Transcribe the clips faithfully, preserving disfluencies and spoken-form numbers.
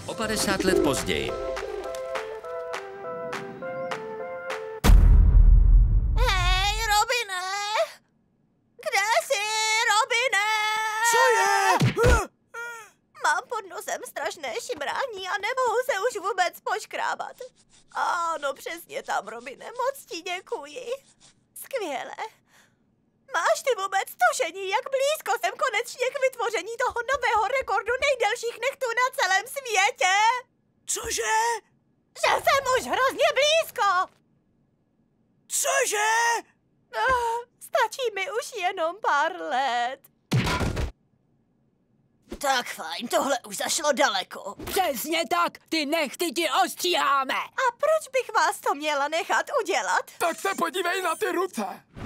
O padesát let později. Hej, Robine! Kde jsi, Robine? Co je? Mám pod nosem strašné šimrání a nemohu se už vůbec poškrábat. Ano, přesně tam, Robine, moc ti děkuji. Skvěle. Máš ty vůbec tušení, jak blízko jsem konečně k vytvoření toho nového rekordu nejdelších nechtů na celém světě? Cože? Že jsem už hrozně blízko! Cože? Oh, stačí mi už jenom pár let. Tak fajn, tohle už zašlo daleko. Přesně tak, ty nechty ti ostříháme. A proč bych vás to měla nechat udělat? Tak se podívej na ty ruce.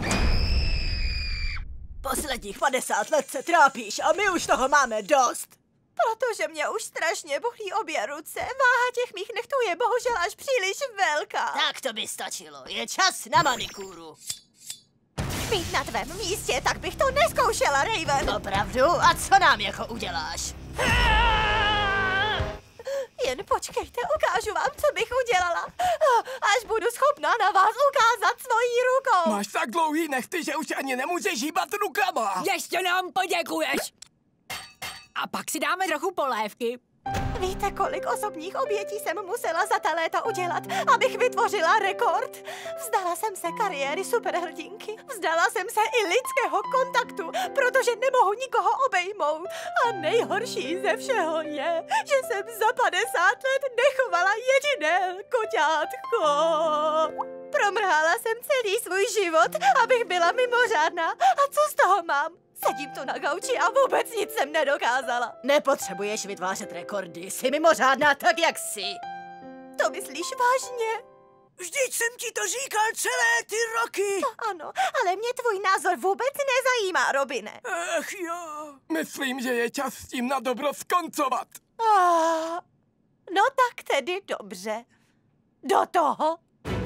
Posledních padesát let se trápíš a my už toho máme dost. Protože mě už strašně bolí obě ruce. Váha těch mých nechtů je bohužel až příliš velká. Tak to by stačilo. Je čas na manikúru. Být na tvém místě, tak bych to neskoušela, Raven. Opravdu? A co nám jako uděláš? Jen počkejte, ukážu vám, co bych udělala. Až budu schopná na vás ukázat svojí rukou. Máš tak dlouhý nechty, že už ani nemůžeš hýbat rukama. Ještě nám poděkuješ. A pak si dáme trochu polévky. Víte, kolik osobních obětí jsem musela za ta léta udělat, abych vytvořila rekord? Vzdala jsem se kariéry superhrdinky. Vzdala jsem se i lidského kontaktu, protože nemohu nikoho obejmout. A nejhorší ze všeho je, že jsem za padesát let nechovala jediné koťátko. Promrhala jsem celý svůj život, abych byla mimořádná. A co z toho mám? Sedím tu na gauči a vůbec nic jsem nedokázala. Nepotřebuješ vytvářet rekordy, jsi mimořádná tak, jak jsi. To myslíš vážně? Vždyť jsem ti to říkal celé ty roky. To ano, ale mě tvůj názor vůbec nezajímá, Robine. Ach jo. Myslím, že je čas s tím na dobro skoncovat. Ah, no tak tedy dobře. Do toho.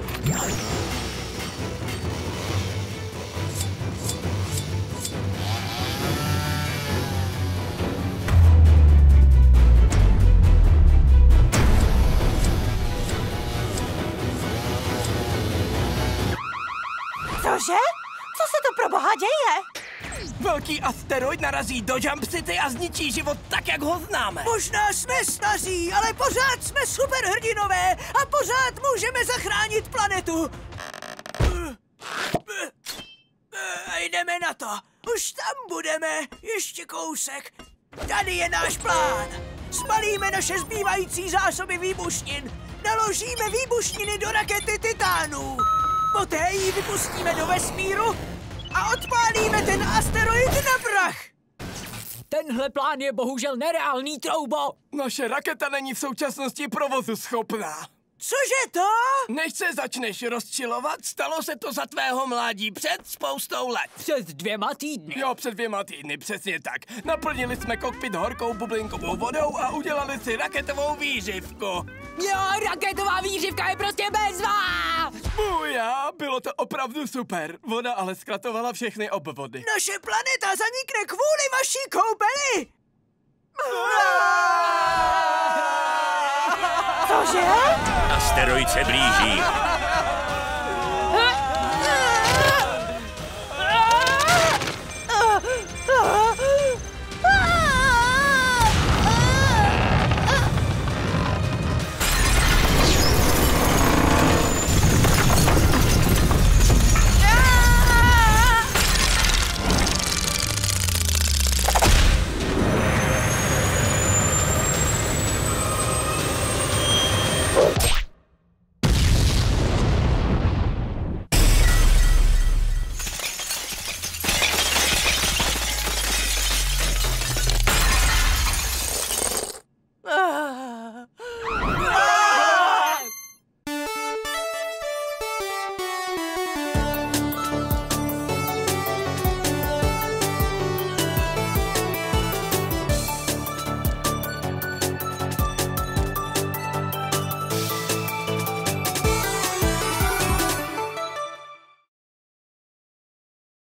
Cože? Co se to pro boha děje? Velký asteroid narazí do Jump City a zničí život tak, jak ho známe. Možná jsme staří, ale pořád jsme superhrdinové a pořád můžeme zachránit planetu. A jdeme na to. Už tam budeme. Ještě kousek. Tady je náš plán. Spalíme naše zbývající zásoby výbušnin. Naložíme výbušniny do rakety Titánu. Poté ji vypustíme do vesmíru a odpálíme ten asteroid na prach. Tenhle plán je bohužel nereálný, Troubo. Naše raketa není v současnosti provozu schopná. Cože to? Než se začneš rozčilovat, stalo se to za tvého mládí před spoustou let. Před dvěma týdny. Jo, před dvěma týdny, přesně tak. Naplnili jsme kokpit horkou bublinkovou vodou a udělali si raketovou výřivku. Jo, raketová výřivka je prostě bezvá! Buja, bylo to opravdu super. Voda ale zkratovala všechny obvody. Naše planeta zanikne kvůli vaší koupeli! Cože? Asteroid se blíží.